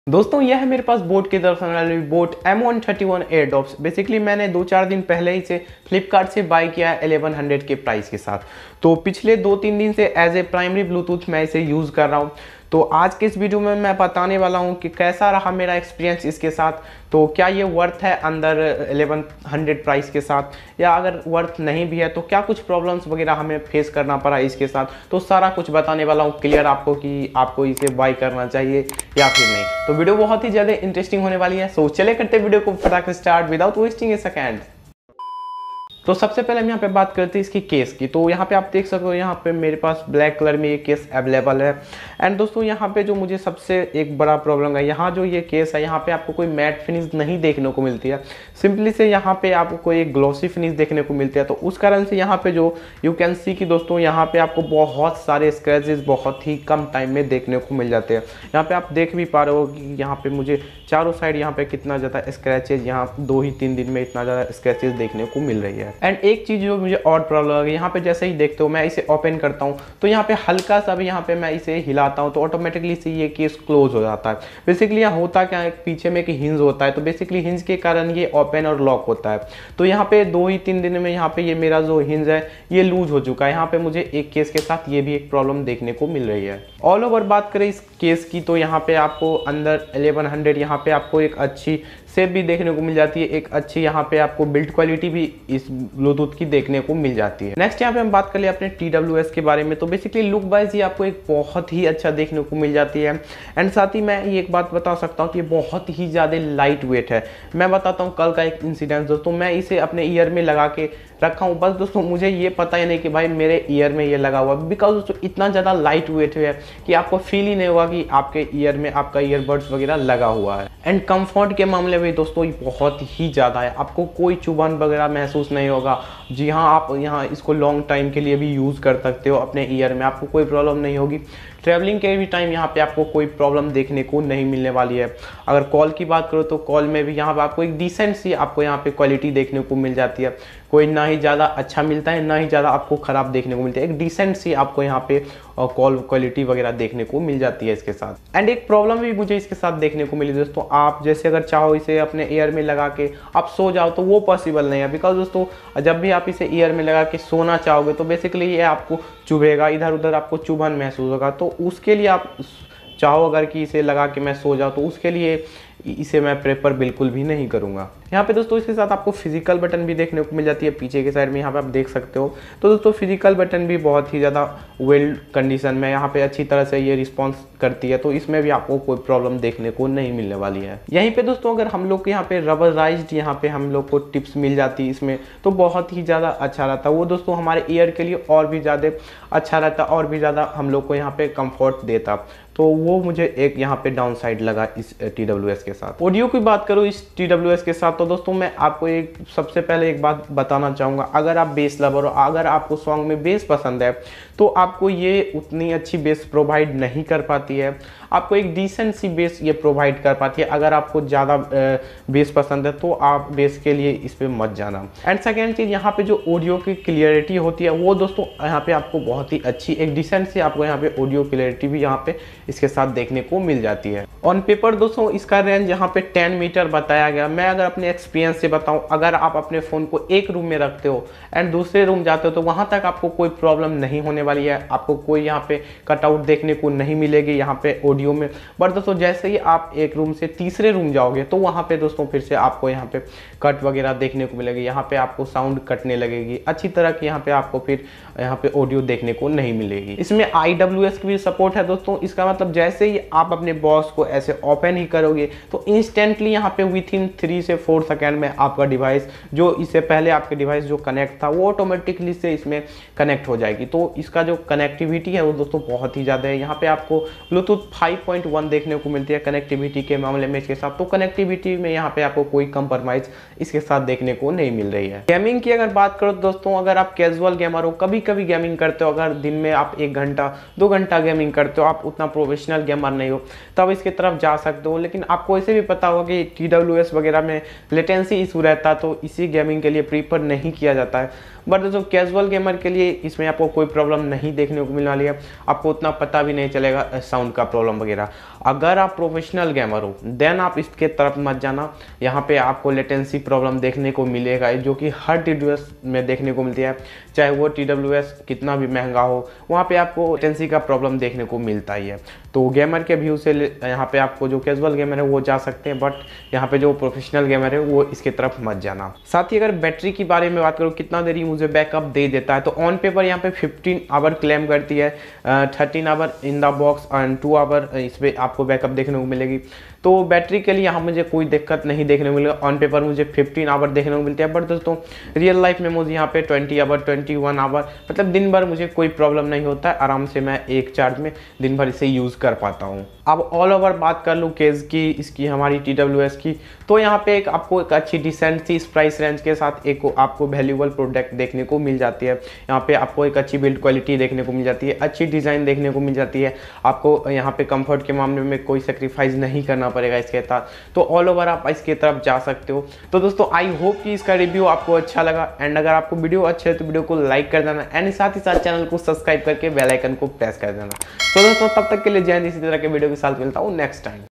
दोस्तों यह है मेरे पास बोट की तरफ से वाली बोट M131 एयरडॉप्स। बेसिकली मैंने 2-4 दिन पहले ही से फ्लिपकार्ट से बाय किया है 1100 के प्राइस के साथ। तो पिछले 2-3 दिन से एज ए प्राइमरी ब्लूटूथ मैं इसे यूज़ कर रहा हूँ। तो आज के इस वीडियो में मैं बताने वाला हूँ कि कैसा रहा मेरा एक्सपीरियंस इसके साथ। तो क्या ये वर्थ है अंदर 1100 प्राइस के साथ, या अगर वर्थ नहीं भी है तो क्या कुछ प्रॉब्लम्स वगैरह हमें फेस करना पड़ा इसके साथ। तो सारा कुछ बताने वाला हूँ क्लियर आपको कि आपको इसे बाय करना चाहिए या फिर नहीं। तो वीडियो बहुत ही ज़्यादा इंटरेस्टिंग होने वाली है। सो चले करते वीडियो को फटाक start without wasting a second. तो सबसे पहले हम यहाँ पे बात करते हैं इसकी केस की। तो यहाँ पे आप देख सकते हो, यहाँ पे मेरे पास ब्लैक कलर में ये केस अवेलेबल है। एंड दोस्तों यहाँ पे जो मुझे सबसे एक बड़ा प्रॉब्लम है, यहाँ जो ये केस है यहाँ पे आपको कोई मैट फिनिश नहीं देखने को मिलती है। सिंपली से यहाँ पे आपको कोई एक ग्लॉसी फिनिश देखने को मिलती है। तो उस कारण से यहाँ पे जो यू कैन सी कि दोस्तों यहाँ पे आपको बहुत सारे स्क्रैचेस बहुत ही कम टाइम में देखने को मिल जाते हैं। यहाँ पे आप देख भी पा रहे हो कि यहाँ पे मुझे चारों साइड यहाँ पे कितना ज़्यादा स्क्रैचेज, यहाँ 2-3 दिन में इतना ज़्यादा स्क्रैचेज देखने को मिल रही है। एंड एक चीज़ जो मुझे और प्रॉब्लम लगी, यहाँ पे जैसे ही देखते हो मैं इसे ओपन करता हूँ तो यहाँ पे हल्का सा भी यहाँ पे मैं इसे हिलाता हूँ तो ऑटोमेटिकली से ये केस क्लोज हो जाता है। बेसिकली यहाँ होता क्या है, पीछे में एक हिंज होता है, तो बेसिकली हिंज के कारण ये ओपन और लॉक होता है। तो यहाँ पे 2-3 दिन में यहाँ पे ये मेरा जो हिंज है ये लूज हो चुका है। यहाँ पे मुझे एक केस के साथ ये भी एक प्रॉब्लम देखने को मिल रही है। ऑल ओवर बात करें इस केस की तो यहाँ पे आपको अंदर 1100 यहाँ पे आपको एक अच्छी शेप भी देखने को मिल जाती है, एक अच्छी यहाँ पे आपको बिल्ड क्वालिटी भी इस ब्लूटूथ की देखने को मिल जाती है। नेक्स्ट यहाँ पे हम बात कर ले अपने TWS के बारे में। तो बेसिकली लुक वाइज ये आपको एक बहुत ही अच्छा देखने को मिल जाती है। एंड साथ ही मैं ये एक बात बता सकता हूँ कि बहुत ही ज़्यादा लाइट वेट है। मैं बताता हूँ कल का एक इंसिडेंट दोस्तों, मैं इसे अपने ईयर में लगा के रखा हूँ, बस दोस्तों मुझे ये पता ही नहीं कि भाई मेरे ईयर में ये लगा हुआ, बिकॉज दोस्तों इतना ज़्यादा लाइट वेट है कि आपको फील ही नहीं होगा कि आपके ईयर में आपका ईयरबड्स वगैरह लगा हुआ है। एंड कंफर्ट के मामले में दोस्तों ये बहुत ही ज़्यादा है, आपको कोई चुभन वगैरह महसूस नहीं होगा। जी हाँ, आप यहाँ इसको लॉन्ग टाइम के लिए भी यूज़ कर सकते हो अपने ईयर में, आपको कोई प्रॉब्लम नहीं होगी। ट्रैवलिंग के भी टाइम यहाँ पे आपको कोई प्रॉब्लम देखने को नहीं मिलने वाली है। अगर कॉल की बात करो तो कॉल में भी यहाँ पे आपको एक डिसेंट सी आपको यहाँ पे क्वालिटी देखने को मिल जाती है। कोई ना ही ज़्यादा अच्छा मिलता है, ना ही ज़्यादा आपको ख़राब देखने को मिलता है, एक डिसेंट सी आपको यहाँ पे कॉल क्वालिटी वगैरह देखने को मिल जाती है इसके साथ। एंड एक प्रॉब्लम भी मुझे इसके साथ देखने को मिली दोस्तों, आप जैसे अगर चाहो इसे अपने ईयर में लगा के आप सो जाओ तो वो पॉसिबल नहीं है। बिकॉज दोस्तों जब भी आप इसे ईयर में लगा के सोना चाहोगे तो बेसिकली ये आपको चुभेगा, इधर उधर आपको चुभन महसूस होगा। तो उसके लिए आप चाहो अगर कि इसे लगा के मैं सो जाऊँ तो उसके लिए इसे मैं प्रेफर बिल्कुल भी नहीं करूँगा। यहाँ पे दोस्तों इसके साथ आपको फिजिकल बटन भी देखने को मिल जाती है पीछे के साइड में, यहाँ पे आप देख सकते हो। तो दोस्तों फिजिकल बटन भी बहुत ही ज़्यादा वेल कंडीशन में यहाँ पे अच्छी तरह से ये रिस्पॉन्स करती है, तो इसमें भी आपको कोई प्रॉब्लम देखने को नहीं मिलने वाली है। यहीं पे दोस्तों अगर हम लोग को यहाँ पे रबराइज्ड यहाँ पे हम लोग को टिप्स मिल जाती है इसमें, तो बहुत ही ज़्यादा अच्छा रहता है वो दोस्तों, हमारे ईयर के लिए और भी ज़्यादा अच्छा रहता, और भी ज़्यादा हम लोग को यहाँ पे कंफर्ट देता। तो वो मुझे एक यहाँ पे डाउन साइड लगा इस TWS के साथ। ऑडियो की बात करूँ इस TWS के साथ तो दोस्तों मैं आपको एक सबसे पहले एक बात बताना चाहूँगा, अगर आप बेस लवर हो, अगर आपको सॉन्ग में बेस पसंद है तो आपको ये उतनी अच्छी बेस प्रोवाइड नहीं कर पाती है, आपको एक डिसेंट सी बेस ये प्रोवाइड कर पाती है। अगर आपको ज़्यादा बेस पसंद है तो आप बेस के लिए इस पर मत जाना। एंड सेकेंड चीज़, यहाँ पे जो ऑडियो की क्लियरिटी होती है वो दोस्तों यहाँ पे आपको बहुत ही अच्छी एक डिसेंट सी आपको यहाँ पे ऑडियो क्लियरिटी भी यहाँ पे इसके साथ देखने को मिल जाती है। ऑन पेपर दोस्तों इसका रेंज यहाँ पे 10 मीटर बताया गया। मैं अगर अपने एक्सपीरियंस से बताऊँ, अगर आप अपने फ़ोन को एक रूम में रखते हो एंड दूसरे रूम जाते हो तो वहाँ तक आपको कोई प्रॉब्लम नहीं होने वाली है, आपको कोई यहाँ पे कटआउट देखने को नहीं मिलेगी यहाँ पे ऑडियो में। बट दोस्तों जैसे ही आप एक रूम से तीसरे रूम जाओगे तो वहाँ पे दोस्तों फिर से आपको यहाँ पे कट वगैरह देखने को मिलेगी, यहाँ पे आपको साउंड कटने लगेगी, अच्छी तरह की यहाँ पे आपको फिर यहाँ पे ऑडियो देखने को नहीं मिलेगी। इसमें IWS की भी सपोर्ट है दोस्तों। इसका मतलब जैसे ही आप अपने बॉक्स को ऐसे ओपन ही करोगे तो इंस्टेंटली यहाँ पे विथिन 3 से 4 सेकेंड में आपका डिवाइस, जो इससे पहले आपके डिवाइस जो कनेक्ट था वो ऑटोमेटिकली से इसमें कनेक्ट हो जाएगी। तो इसका जो कनेक्टिविटी है वो दोस्तों बहुत ही ज़्यादा है। यहाँ पे आपको ब्लूटूथ 5.1 देखने को मिलती है कनेक्टिविटी के मामले में इसके साथ। तो कनेक्टिविटी में यहाँ पे आपको कोई कंप्रोमाइज इसके साथ देखने को नहीं मिल रही है। गेमिंग की अगर बात करो दोस्तों, अगर आप कैजुअल गेमर हो, कभी कभी गेमिंग करते हो, अगर दिन में आप 1 घंटा 2 घंटा गेमिंग करते हो, आप उतना प्रोफेशनल गेमर नहीं हो, तब इसकी तरफ जा सकते हो। लेकिन आपको ऐसे भी पता होगा कि TWS वगैरह में लेटेंसी इशू रहता है, तो इसी गेमिंग के लिए प्रीफर नहीं किया जाता है। बट दोस्तों कैजुअल गेमर के लिए इसमें आपको कोई प्रॉब्लम नहीं देखने को मिलने वाली है, आपको उतना पता भी नहीं चलेगा साउंड का प्रॉब्लम वगैरह। अगर आप प्रोफेशनल गेमर हो देन आप इसके तरफ मत जाना, यहाँ पे आपको लेटेंसी प्रॉब्लम देखने को मिलेगा जो कि हर TWS में देखने को मिलती है, चाहे वो TWS कितना भी महंगा हो, वहाँ पे आपको लेटेंसी का प्रॉब्लम देखने को मिलता ही है। तो गेमर के व्यू से यहाँ पे आपको जो कैजुअल गेमर है वो जा सकते हैं, बट यहाँ पे जो प्रोफेशनल गेमर है वो इसके तरफ मत जाना। साथ ही अगर बैटरी की बारे में बात करूँ कितना देरी मुझे बैकअप दे देता है, तो ऑन पेपर यहाँ पे 15 आवर क्लेम करती है, 13 hour in the box and 2 hour इस पर आपको बैकअप देखने को मिलेगी। तो बैटरी के लिए यहाँ मुझे कोई दिक्कत नहीं देखने को मिलेगा, ऑन पेपर मुझे 15 आवर देखने को मिलती है, बट दोस्तों रियल लाइफ में मुझे यहाँ पे 20 आवर 21 आवर मतलब दिन भर मुझे कोई प्रॉब्लम नहीं होता है, आराम से मैं एक चार्ज में दिन भर इसे यूज़ कर पाता हूँ। अब ऑल ओवर बात कर लूँ केस की, इसकी हमारी TWS की, तो यहाँ पे एक आपको एक अच्छी डिसेंट सी इस प्राइस रेंज के साथ एक आपको वैल्यूएबल प्रोडक्ट देखने को मिल जाती है। यहाँ पे आपको एक अच्छी बिल्ड क्वालिटी देखने को मिल जाती है, अच्छी डिज़ाइन देखने को मिल जाती है, आपको यहाँ पे कंफर्ट के मामले में कोई सेक्रीफाइस नहीं करना पड़ेगा इसके साथ, तो ऑल ओवर आप इसके तरफ जा सकते हो। तो दोस्तों आई होप कि इसका रिव्यू आपको अच्छा लगा, एंड अगर आपको वीडियो अच्छे है तो वीडियो को लाइक कर देना, एंड साथ ही साथ चैनल को सब्सक्राइब करके बेल आइकन को प्रेस कर देना। तो दोस्तों तब तक के लिए जय हिंद, इसी तरह के वीडियो के साथ मिलता हूँ नेक्स्ट टाइम।